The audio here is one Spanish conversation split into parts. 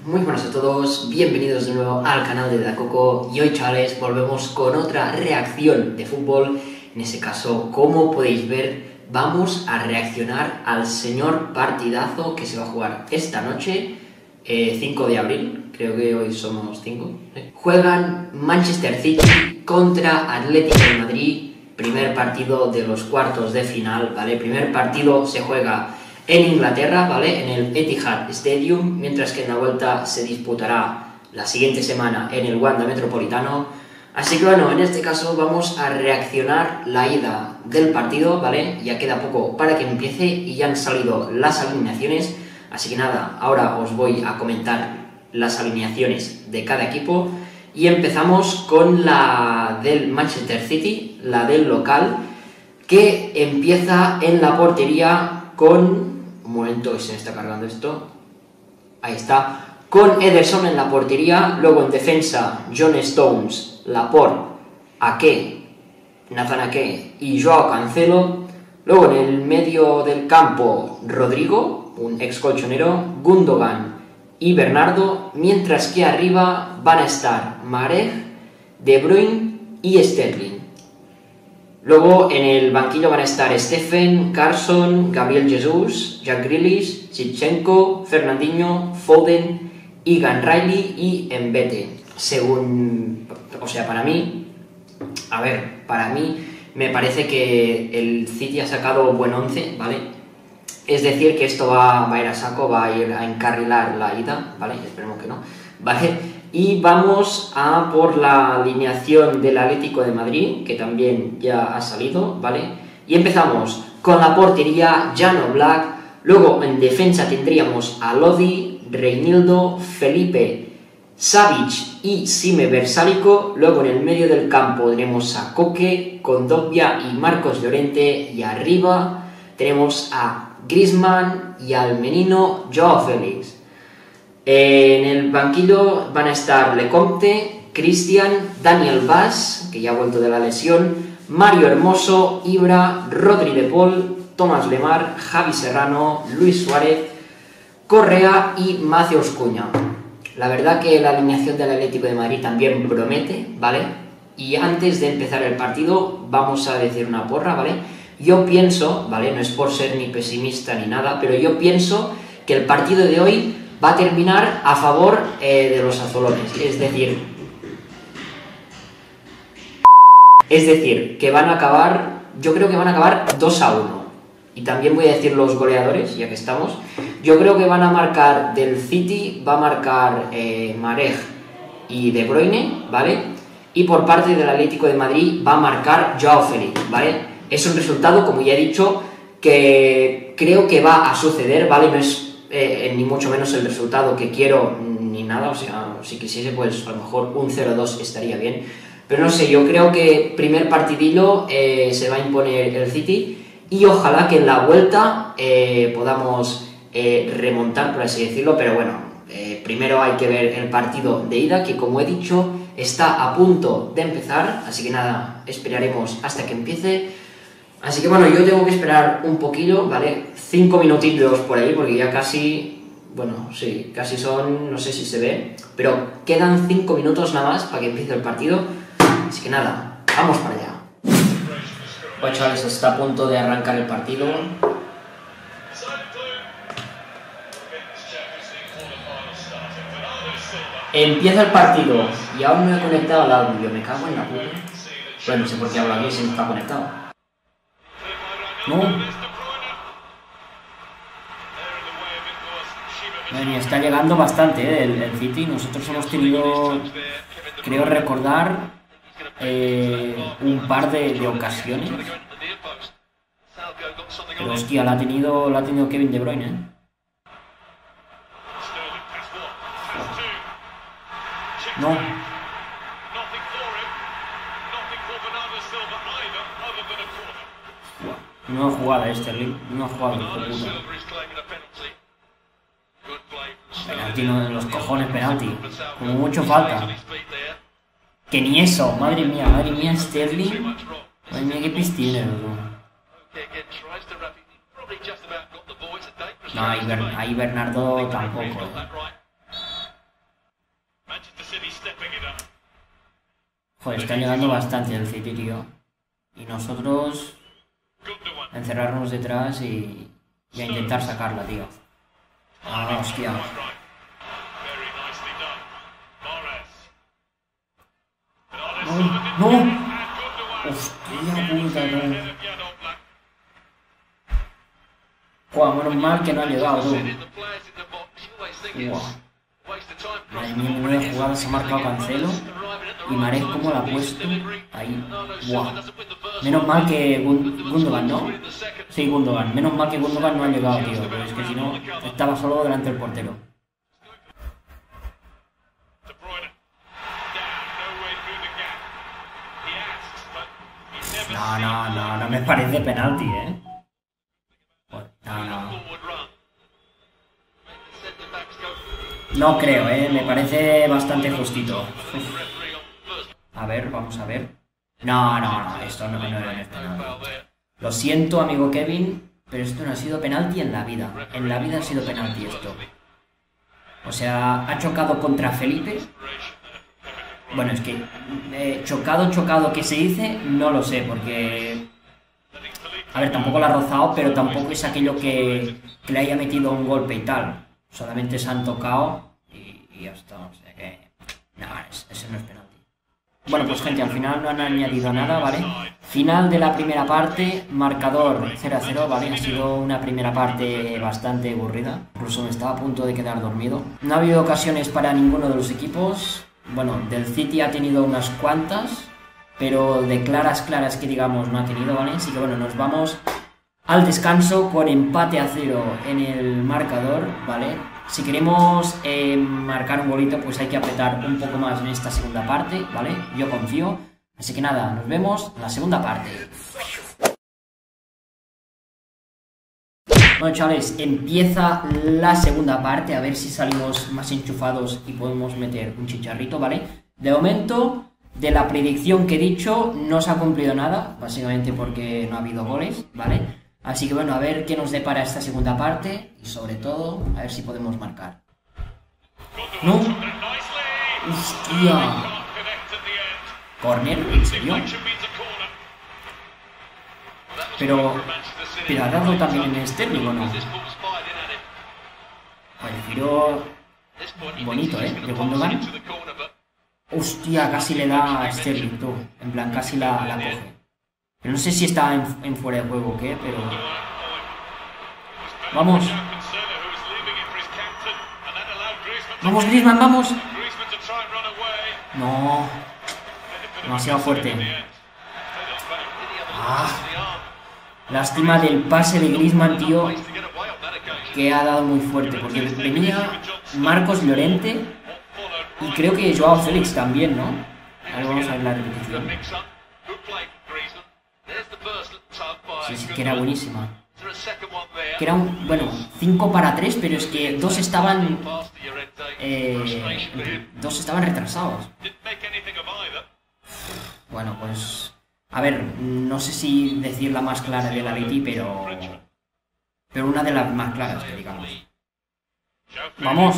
Muy buenas a todos, bienvenidos de nuevo al canal de Dacoco y hoy, chavales, volvemos con otra reacción de fútbol. En ese caso, como podéis ver, vamos a reaccionar al señor partidazo que se va a jugar esta noche, 5 de abril, creo que hoy somos 5. Juegan Manchester City contra Atlético de Madrid, primer partido de los cuartos de final, ¿vale? Primer partido se juega en Inglaterra, ¿vale? En el Etihad Stadium, mientras que en la vuelta se disputará la siguiente semana en el Wanda Metropolitano. Así que bueno, en este caso vamos a reaccionar la ida del partido, ¿vale? Ya queda poco para que empiece y ya han salido las alineaciones, así que nada, ahora os voy a comentar las alineaciones de cada equipo y empezamos con la del Manchester City, la del local, que empieza en la portería con... Un momento que se me está cargando esto. Ahí está. Con Ederson en la portería. Luego en defensa, John Stones, Laporte, Ake, Nathan Ake y Joao Cancelo. Luego en el medio del campo, Rodrigo, un ex colchonero, Gundogan y Bernardo. Mientras que arriba van a estar Mahrez, De Bruyne y Sterling. Luego en el banquillo van a estar Stephen, Carson, Gabriel Jesus, Jack Grealish, Zinchenko, Fernandinho, Foden, Egan Riley y Mbete. Para mí me parece que el City ha sacado buen 11, ¿vale? Es decir, que esto va a ir a saco, va a ir a encarrilar la ida, ¿vale? Esperemos que no, ¿vale? Y vamos a por la alineación del Atlético de Madrid, que también ya ha salido, ¿vale? Y empezamos con la portería, Jan Oblak. Luego en defensa tendríamos a Lodi, Reinildo, Felipe, Savic y Sime Versálico. Luego en el medio del campo tenemos a Koke, Kondogbia y Marcos Llorente. Y arriba tenemos a Griezmann y al menino Joao Félix. En el banquillo van a estar Lecomte, Cristian, Daniel Vaz, que ya ha vuelto de la lesión, Mario Hermoso, Ibra, Rodri de Paul, Tomás Lemar, Javi Serrano, Luis Suárez, Correa y Matheus Cunha. La verdad que la alineación del Atlético de Madrid también promete, ¿vale? Y antes de empezar el partido vamos a decir una porra, ¿vale? Yo pienso, ¿vale? No es por ser ni pesimista ni nada, pero yo pienso que el partido de hoy va a terminar a favor de los azulones, es decir, que van a acabar, yo creo que van a acabar 2-1. Y también voy a decir los goleadores, ya que estamos. Yo creo que van a marcar del City, va a marcar Mahrez y De Bruyne, ¿vale? Y por parte del Atlético de Madrid va a marcar Joao Félix, ¿vale? Es un resultado, como ya he dicho, que creo que va a suceder, ¿vale? No es ni mucho menos el resultado que quiero ni nada, o sea, si quisiese pues a lo mejor un 0-2 estaría bien, pero no sé, yo creo que primer partidillo se va a imponer el City y ojalá que en la vuelta podamos remontar, por así decirlo, pero bueno, primero hay que ver el partido de ida, que como he dicho está a punto de empezar, así que nada, esperaremos hasta que empiece. Así que bueno, yo tengo que esperar un poquillo, ¿vale? 5 minutillos por ahí, porque ya casi... Bueno, sí, casi son... No sé si se ve, pero quedan 5 minutos nada más para que empiece el partido. Así que nada, vamos para allá. Bueno, chavales, está a punto de arrancar el partido. Empieza el partido y aún no he conectado al audio, me cago en la puta. Bueno, no sé por qué hablo aquí si no está conectado. No. Bueno, está llegando bastante el City. Nosotros hemos tenido, creo recordar, un par de ocasiones. Pero hostia, la ha tenido Kevin De Bruyne, ¿eh? No. No jugada Sterling, no jugada el puta. Penalti en los cojones, penalti. Como mucho falta. Que ni eso, madre mía, Sterling. Madre mía, qué piscina, ¿no? No, ahí Bernardo tampoco. Joder, están llegando bastante el City, tío. Y nosotros encerrarnos detrás y a intentar sacarla, tío. Ah, hostia. ¡No! ¡No! ¡Hostia puta, no! Joder, menos mal que no ha llegado, tú. Wow. Madre mía, menuda jugada, se ha marcado Cancelo. Y Mahrez cómo la ha puesto ahí. Wow. Menos mal que Gundogan, ¿no? Sí, Gundogan. Menos mal que Gundogan no ha llegado, tío. Pero es que si no, estaba solo delante del portero. No me parece penalti, ¿eh? No. No creo, ¿eh? Me parece bastante justito. A ver, vamos a ver. No, esto no es penalti. Lo siento, amigo Kevin, pero esto no ha sido penalti en la vida. En la vida ha sido penalti esto. O sea, ha chocado contra Felipe. Bueno, es que chocado que se dice, no lo sé, porque... A ver, tampoco la ha rozado, pero tampoco es aquello que le haya metido un golpe y tal. Solamente se han tocado y ya está. O sea que... No, ese no es penalti. Bueno, pues gente, al final no han añadido nada, ¿vale? Final de la primera parte, marcador 0-0, ¿vale? Ha sido una primera parte bastante aburrida. Incluso me estaba a punto de quedar dormido. No ha habido ocasiones para ninguno de los equipos. Bueno, del City ha tenido unas cuantas, pero de claras que digamos no ha tenido, ¿vale? Así que bueno, nos vamos al descanso con empate a 0 en el marcador, ¿vale? Si queremos marcar un golito, pues hay que apretar un poco más en esta segunda parte, ¿vale? Yo confío. Así que nada, nos vemos en la segunda parte. Bueno, chavales, empieza la segunda parte, a ver si salimos más enchufados y podemos meter un chicharrito, ¿vale? De momento, de la predicción que he dicho, no se ha cumplido nada, básicamente porque no ha habido goles, ¿vale? Así que bueno, a ver qué nos depara esta segunda parte y sobre todo, a ver si podemos marcar. ¡No! ¡Hostia! ¿Corner? ¿En serio? Pero ha dado también en Sterling, ¿o no? El giro bonito, ¿eh? De Gundogan. Hostia, casi le da a Sterling, tú. En plan, casi la coge. Pero no sé si está en fuera de juego o qué, pero... ¡Vamos! ¡Vamos, Griezmann, vamos! No. Demasiado fuerte. Ah. Lástima del pase de Griezmann, tío, que ha dado muy fuerte, porque venía Marcos Llorente y creo que Joao Félix también, ¿no? Ahora vamos a ver la repetición. Sí, que era buenísima. Que era bueno, 5 para 3, pero es que dos estaban retrasados. Bueno, pues... A ver, no sé si decir la más clara de la Leti, pero una de las más claras, que digamos. ¡Vamos!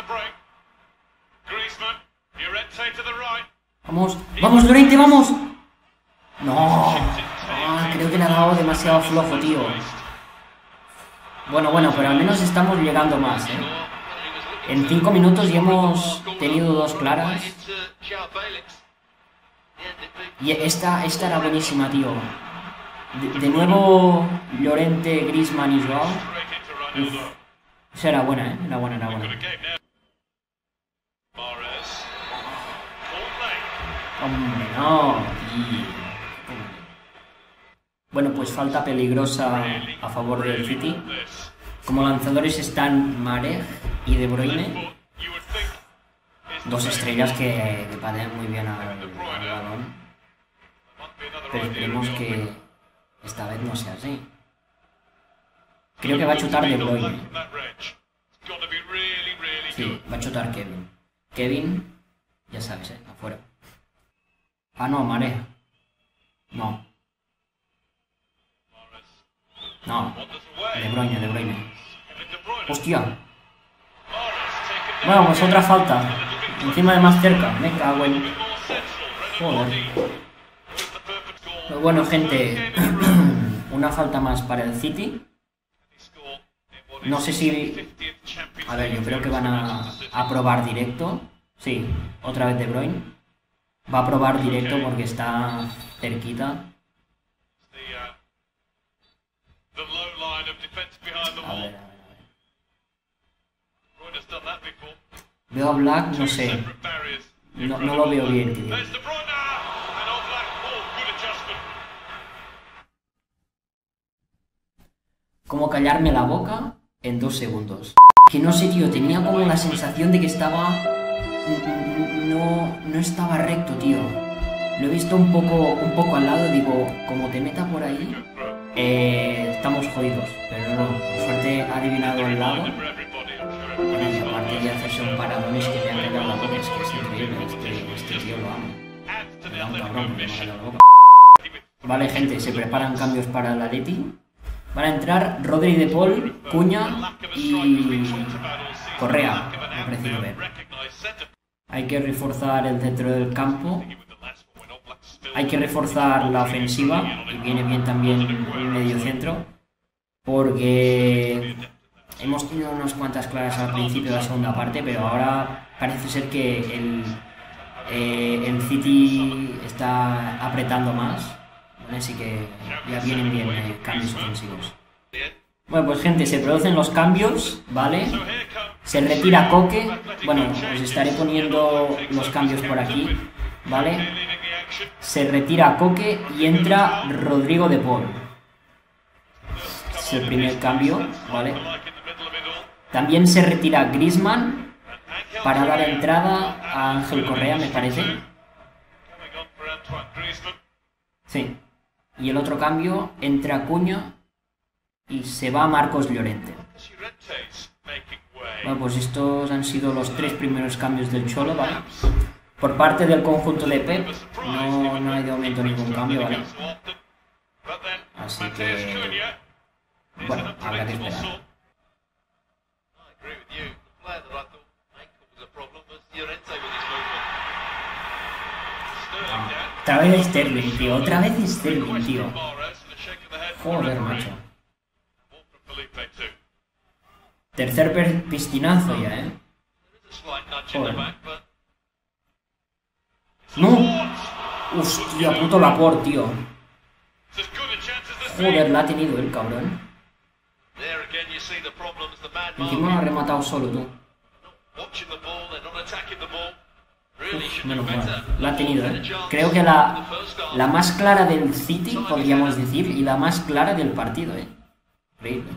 ¡Vamos! ¡Vamos, Llorente, vamos! ¡No! Creo que le ha dado demasiado flojo, tío. Bueno, pero al menos estamos llegando más, ¿eh? En 5 minutos ya hemos tenido 2 claras. Y esta era buenísima, tío. De nuevo Llorente, Griezmann y Joao. Uf. Esa era buena, ¿eh? Era buena. Hombre, no, tío. Bueno, pues falta peligrosa a favor del City. Como lanzadores están Mahrez y De Bruyne. 2 estrellas que patean muy bien al balón. Pero esperemos que esta vez no sea así. Creo que va a chutar De Bruyne. Sí, va a chutar Kevin. Kevin, ya sabes, afuera. Ah, no, Mahrez. No. De Bruyne. Hostia. Bueno, pues otra falta. Encima de más cerca, me cago en... Joder. Pero bueno, gente, una falta más para el City. No sé si... A ver, yo creo que van a probar directo. Sí, otra vez De Bruyne. Va a probar directo porque está cerquita. A ver. Veo a Black, no sé. No lo veo bien, tío. Como callarme la boca en 2 segundos. Que no sé, tío, tenía como la sensación de que estaba... No estaba recto, tío. Lo he visto un poco al lado, digo, como te meta por ahí, estamos jodidos. Pero no, por suerte ha adivinado el lado. Bueno, y aparte de hacerse un paradones que me ha callado la boca, es que es increíble, este tío lo amo. Me da un cabrón porque me ha callado la boca. Vale, gente, se preparan cambios para el Atleti. Van a entrar Rodri, De Paul, Cuña y Correa, me ha parecido ver. Hay que reforzar el centro del campo. Hay que reforzar la ofensiva y viene bien también el medio centro. Porque hemos tenido unas cuantas claras al principio de la segunda parte, pero ahora parece ser que el City está apretando más. Así que ya vienen bien cambios ofensivos. Bueno, pues gente, se producen los cambios, ¿vale? Se retira Koke. Bueno, os estaré poniendo los cambios por aquí, ¿vale? Se retira Koke y entra Rodrigo De Paul. Es el primer cambio, ¿vale? También se retira Griezmann para dar entrada a Ángel Correa, me parece. Sí. Y el otro cambio, entra Cuña y se va Marcos Llorente. Bueno, pues estos han sido los 3 primeros cambios del Cholo, ¿vale? Por parte del conjunto de Pep, no hay de momento ningún cambio, ¿vale? Así que... Bueno, habrá que esperar. Otra vez Sterling, tío. Otra vez Sterling, tío. Joder, macho. Tercer pistinazo ya, ¿eh? Joder. ¡No! Hostia, puto Laporte, tío. Joder, la ha tenido el cabrón. Encima lo ha rematado solo, tú. Menos mal, la ha tenido, ¿eh? Creo que la más clara del City, podríamos decir, y la más clara del partido, ¿eh? Increíble.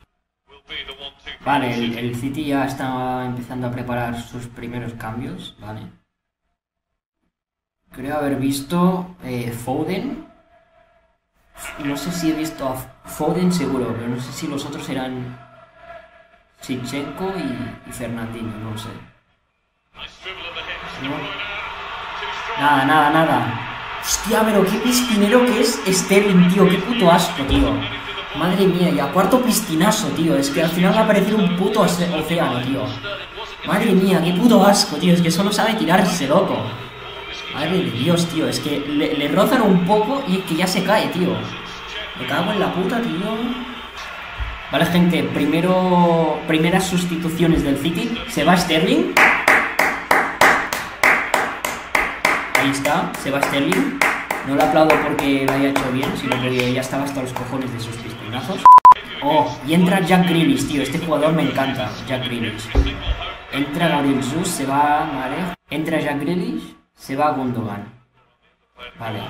Vale, el City ya está empezando a preparar sus primeros cambios, ¿vale? Creo haber visto Foden. No sé si he visto a Foden seguro, pero no sé si los otros eran Zinchenko y Fernandinho, no lo sé. No. Nada. Hostia, pero qué piscinero que es Sterling, tío. Qué puto asco, tío. Madre mía, y a cuarto pistinazo, tío. Es que al final va a parecer un puto océano, tío. Madre mía, qué puto asco, tío. Es que solo sabe tirarse, loco. Madre de Dios, tío. Es que le rozan un poco y es que ya se cae, tío. Me cago en la puta, tío. Vale, gente. Primeras sustituciones del City. Se va Sterling. Ahí está, se va Sterling. No le aplaudo porque lo haya hecho bien, sino porque ya estaba hasta los cojones de sus piscinazos. Oh, y entra Jack Grealish, tío. Este jugador me encanta, Jack Grealish. Entra Gabriel Jesus, se va Mare. Entra Jack Grealish, se va Gundogan. Vale.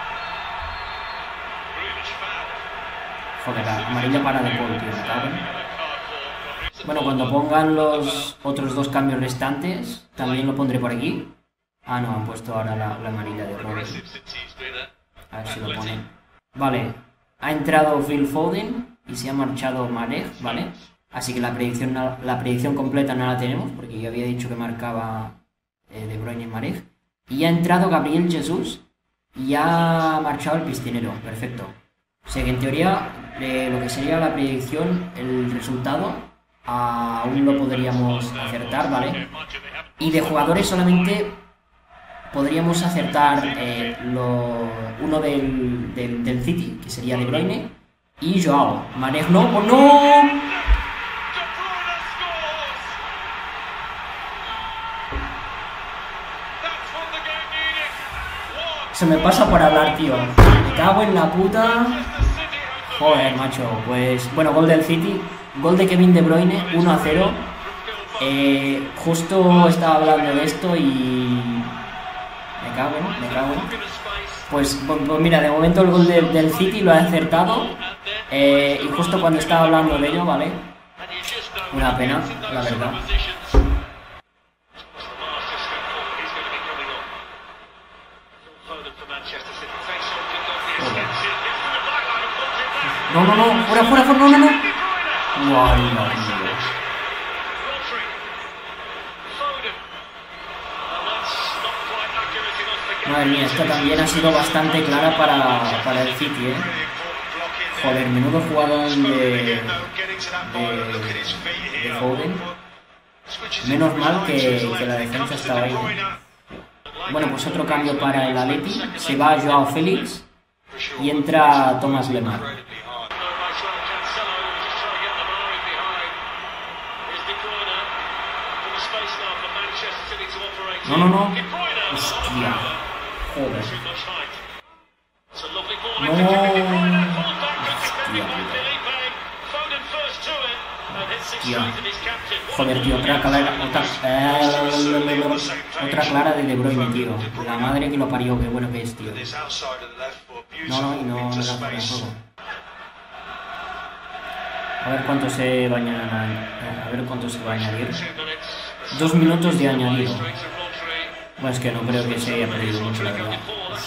Joder, amarilla para De Paul, tío, me cago. Bueno, cuando pongan los otros 2 cambios restantes, también lo pondré por aquí. Ah, no, han puesto ahora la amarilla de Rodri. A ver si lo ponen. Vale, ha entrado Phil Foden y se ha marchado Mane, ¿vale? Así que la predicción completa no la tenemos, porque yo había dicho que marcaba De Bruyne y Mane. Y ha entrado Gabriel Jesus y ha marchado el piscinero, perfecto. O sea que en teoría, lo que sería la predicción, el resultado, aún lo podríamos acertar, ¿vale? Y de jugadores solamente podríamos acertar uno del City, que sería De Bruyne, y Joao. Mané no, ¡oh, no! Se me pasa por hablar, tío. Me cago en la puta. Joder, macho. Pues, bueno, gol del City. Gol de Kevin De Bruyne, 1-0. Justo estaba hablando de esto y... Me cago. Pues mira, de momento el gol del City lo he acertado. Y justo cuando estaba hablando de ello, ¿vale? Una pena, la verdad. No, fuera, no. Guay, madre mía, esta también ha sido bastante clara para el City, ¿eh? Joder, menudo jugador de Foden. Menos mal que la defensa estaba ahí, ¿eh? Bueno, pues otro cambio para el Atleti. Se va Joao Félix y entra Thomas Lemar. No. Hostia. Joder. No. Hostia. Joder, tío, otra clara de De Bruyne, tío. La madre que lo parió, qué bueno que es, tío. No la fuera de juego. A ver cuánto se va a añadir. 2 minutos de añadido. Bueno, es que no creo que se haya perdido mucho, la verdad.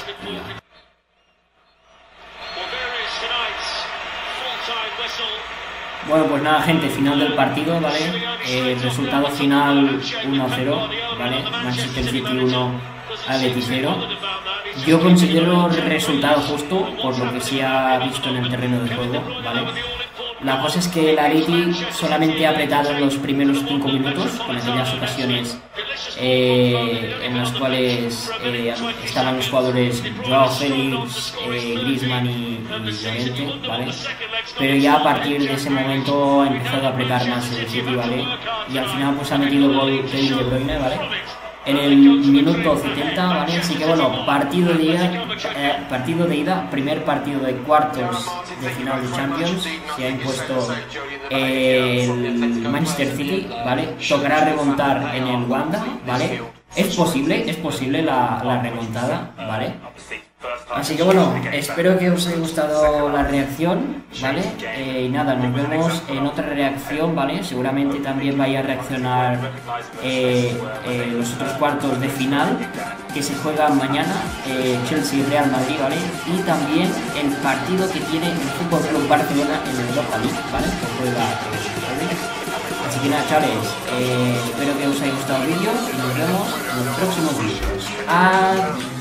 Bueno, pues nada, gente, final del partido, ¿vale? Resultado final 1-0, ¿vale? Manchester City 1, Atleti 0. Yo considero el resultado justo, por lo que se ha visto en el terreno de juego, ¿vale? La cosa es que el Atleti solamente ha apretado en los primeros 5 minutos, con aquellas ocasiones en las cuales estaban los jugadores Joao Félix, Griezmann y Llorente, ¿vale? Pero ya a partir de ese momento ha empezado a apretar más el City, ¿vale? Y al final pues ha metido gol Kevin De Bruyne, ¿vale? En el minuto 70, ¿vale? Así que bueno, partido de ida, primer partido de cuartos de final de Champions, se ha impuesto el Manchester City, ¿vale? Tocará remontar en el Wanda, ¿vale? Es posible la remontada, ¿vale? Así que bueno, espero que os haya gustado la reacción, ¿vale? Y nada, nos vemos en otra reacción, ¿vale? Seguramente también vaya a reaccionar los otros cuartos de final que se juegan mañana, Chelsea y Real Madrid, ¿vale? Y también el partido que tiene el Fútbol Club Barcelona en el Europa League, ¿vale? Que juega Así que nada, chavales, espero que os haya gustado el vídeo y nos vemos en los próximos vídeos. Adiós.